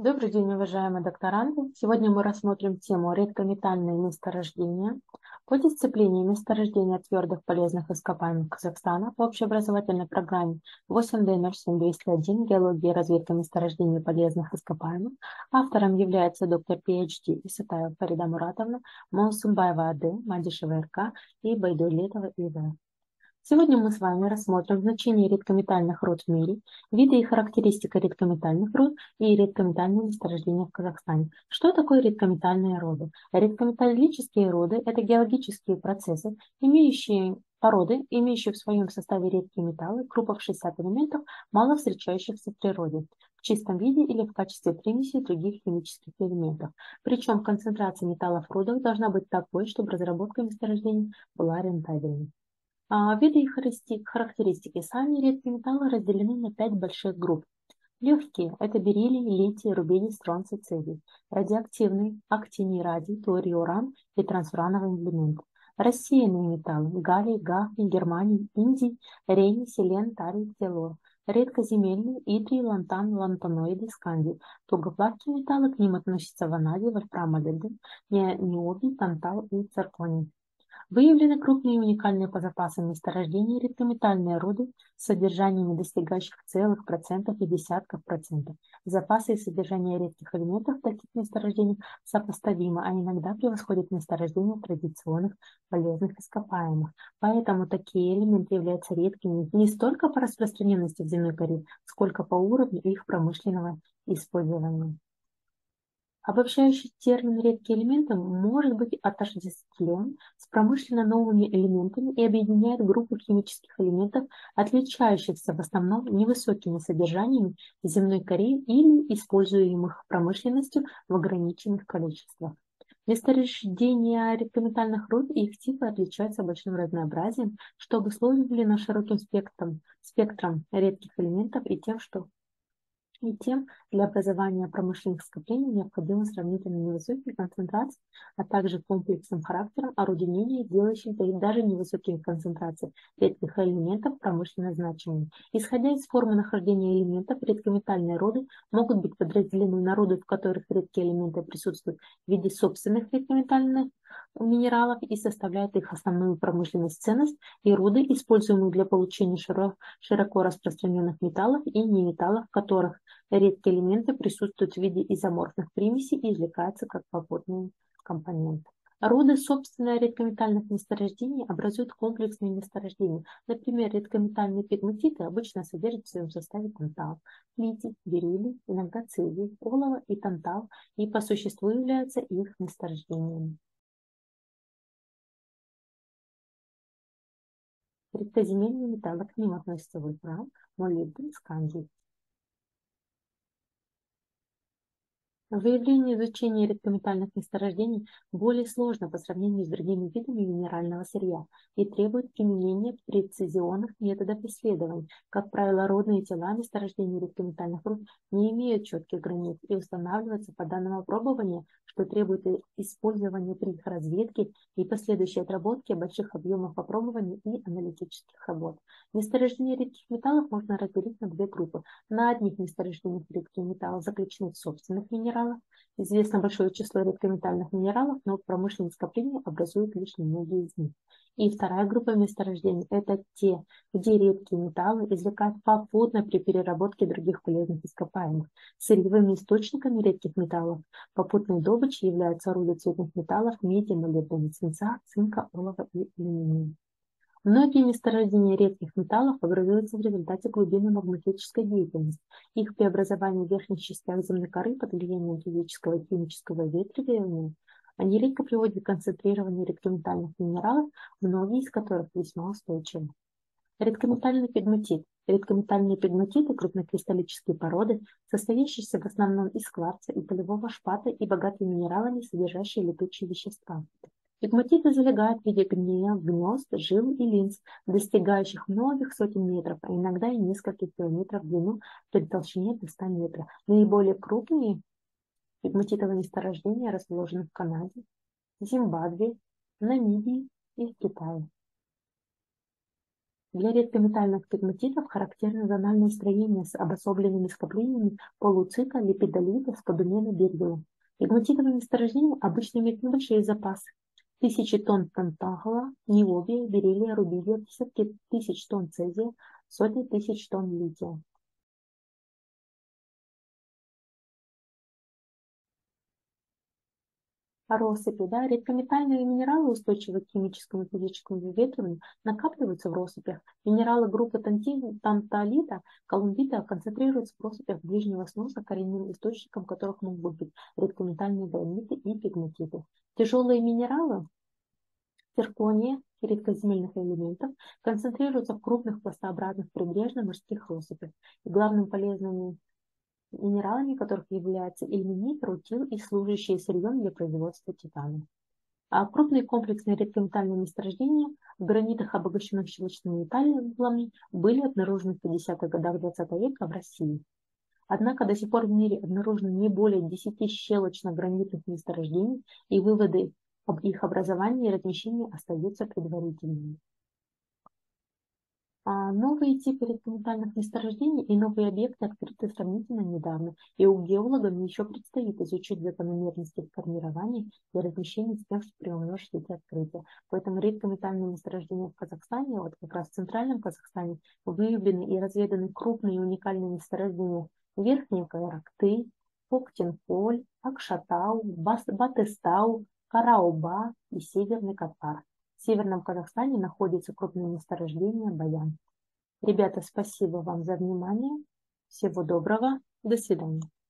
Добрый день, уважаемые докторанты! Сегодня мы рассмотрим тему редкометальные месторождения по дисциплине месторождения твердых полезных ископаемых Казахстана по общеобразовательной программе 8D07201 «Геология и разведка месторождений полезных ископаемых». Автором является доктор PhD Исатаева Фарида Муратовна, Маусумбаева А.Д., Мадишева Р.К. и Байдулетова И.В. Сегодня мы с вами рассмотрим значение редкометальных руд в мире, виды и характеристика редкометальных руд и редкометальные месторождения в Казахстане. Что такое редкометальные роды? Редкометаллические роды – это геологические процессы, имеющие в своем составе редкие металлы, группа в 60 элементов, мало встречающихся в природе, в чистом виде или в качестве примесей других химических элементов. Причем концентрация металлов в рудах должна быть такой, чтобы разработка месторождений была рентабельной. Виды и характеристики. Сами редкие металлы разделены на 5 больших групп. Легкие – это бериллий, литий, рубидий, стронций, цезий. Радиоактивные – актиний, радий, торий, уран и трансурановые элементы. Рассеянные металлы – галлий, гафний, германий, индий, рейний, селен, тарий, телор. Редкоземельные – итрий, лантан, лантаноиды, скандий. Тугоплавкие металлы, к ним относятся ванадий, вольфрам, молибден, необий, тантал и цирконий. Выявлены крупные и уникальные по запасам месторождения редкометальные руды с содержаниями, достигающих целых процентов и десятков процентов. Запасы и содержание редких элементов в таких месторождениях сопоставимы, а иногда превосходят месторождения традиционных полезных ископаемых. Поэтому такие элементы являются редкими не столько по распространенности в земной коре, сколько по уровню их промышленного использования. Обобщающий термин «редкие элементы» может быть отождествлен с промышленно новыми элементами и объединяет группу химических элементов, отличающихся в основном невысокими содержаниями в земной коре или используемых промышленностью в ограниченных количествах. Месторождения редкометальных руд и их типы отличаются большим разнообразием, что обусловлено широким спектром редких элементов и тем, для образования промышленных скоплений необходимы сравнительно невысокие концентрации, а также комплексным характером орудийнения, делающим даже невысокие концентрации редких элементов промышленно значимыми. Исходя из формы нахождения элементов, редкометальные роды могут быть подразделены на роды, в которых редкие элементы присутствуют в виде собственных редкометальных минералов и составляют их основную промышленную ценность, и руды, используемые для получения широко распространенных металлов и неметаллов, в которых редкие элементы присутствуют в виде изоморфных примесей и извлекаются как попутные компоненты. Руды, собственно, редкометальных месторождений образуют комплексные месторождения. Например, редкометальные пегматиты обычно содержат в своем составе тантал, литий, бериллий, иногда цезий, олово и тантал, и по существу являются их месторождениями. Редкоземельные металлы, к ним относятся вольфрам, молибден, скандий. Выявление и изучение редкометальных месторождений более сложно по сравнению с другими видами минерального сырья и требует применения прецизионных методов исследований. Как правило, родные тела месторождений редкометальных руд не имеют четких границ и устанавливаются по данным опробования, что требует использования при их разведке и последующей отработки больших объемов опробований и аналитических работ. Месторождения редких металлов можно разделить на две группы. На одних месторождениях редкие металлы заключены в собственных минералах. Известно большое число редкометальных минералов, но промышленные скопления образуют лишь немногие из них. И вторая группа месторождений – это те, где редкие металлы извлекают попутно при переработке других полезных ископаемых. Сырьевыми источниками редких металлов попутной добычей являются руды цветных металлов, меди, молибдена, свинца, цинка, олова и алюминия. Многие месторождения редких металлов образуются в результате глубинной магматической деятельности. Их преобразование в верхних частях земной коры под влиянием физического и химического ветривания, они редко приводят к концентрированию редкометальных минералов, многие из которых весьма устойчивы. Редкометальный пегматит. Редкометальные пегматиты – крупнокристаллические породы, состоящиеся в основном из кварца и полевого шпата и богатые минералами, содержащие летучие вещества. Пегматиты залегают в виде гнезд, жил и линз, достигающих многих сотен метров, а иногда и нескольких километров в длину при толщине до 100 метров. Наиболее крупные пегматитовые месторождения расположены в Канаде, Зимбабве, Намибии и в Китае. Для редкометальных пегматитов характерно зональное строение с обособленными скоплениями полуцита, липидолита, сподумена, берилла. Пегматитовые месторождения обычно имеют небольшие запасы. Тысячи тонн тантала, ниобия, бериллия, рубидия, десятки тысяч тонн цезия, сотни тысяч тонн лития. Россыпи, да, редкометальные минералы, устойчивые к химическому и физическому выветриванию, накапливаются в россыпях. Минералы группы танталита, колумбита концентрируются в россыпях ближнего сноса, коренным источником которых могут быть редкометальные доломиты и пегматиты. Тяжелые минералы, циркония и редкоземельных элементов концентрируются в крупных пластообразных прибрежно-морских россыпях. И главным полезными минералами которых являются ильменит, рутил и служащие сырьем для производства титана. А крупные комплексные редкометальные месторождения в гранитах, обогащенных щелочными металлами, были обнаружены в 50-х годах XX века в России. Однако до сих пор в мире обнаружено не более 10 щелочно-гранитных месторождений, и выводы об их образовании и размещении остаются предварительными. Новые типы редкометальных месторождений и новые объекты открыты сравнительно недавно, и у геологов еще предстоит изучить закономерности формирования и размещения с тем, чтобы приумножить эти открытия. Поэтому редкометальные месторождения в Казахстане, вот как раз в центральном Казахстане, выявлены и разведаны крупные и уникальные месторождения Верхней Кайракты, Коктенполь, Акшатау, Батыстау, Караоба и Северный Катар. В Северном Казахстане находится крупное месторождение Баян. Ребята, спасибо вам за внимание. Всего доброго. До свидания.